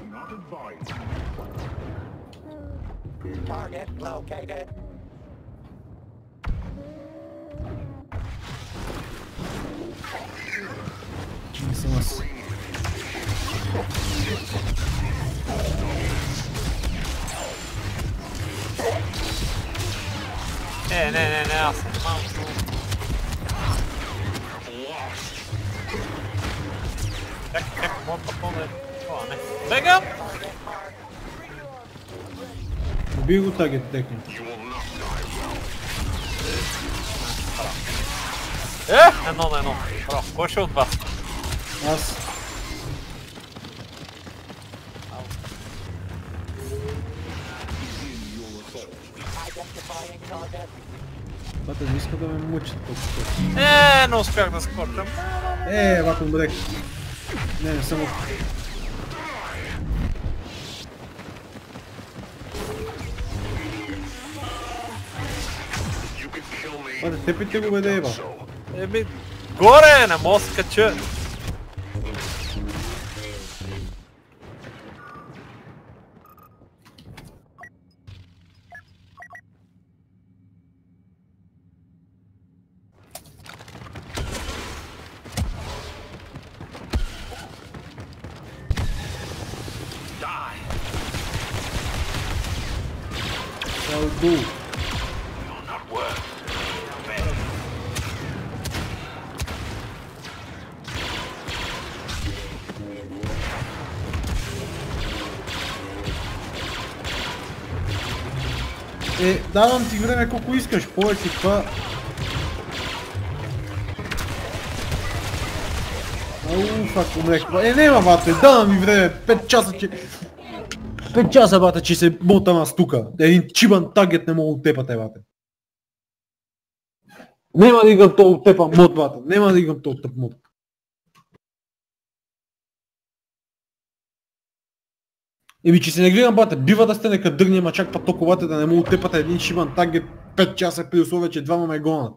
Target located. Мислимост. Не, аз съм малко. Чакай, мога да не. Бегам! Убий го тагет, техни. Едно на едно. Браво, кой ще от вас? Аз. Бата, не иска да ме мъчат толкова. Не успях да скочам. Бата, умрех. Не съм. Бата, тепите го беде, Ева. Горе, не мога да се кача. Отдолу. Давам ти време колко искаш, повече това... Фак, умрех. Нема, бате, давам ми време, 5 часа, че... 5 часа, бате, че се мотам аз тука. Един чибан тагет не мога да тепате, бате. Нема да игам този тепа мод, бате. Нема да игам този тъп мод. Че се не гледам, бате, бива да сте нека дърни, ама чак па толкова да не мога да тепате един чибан тагет 5 часа при условие, че двама ме гонат.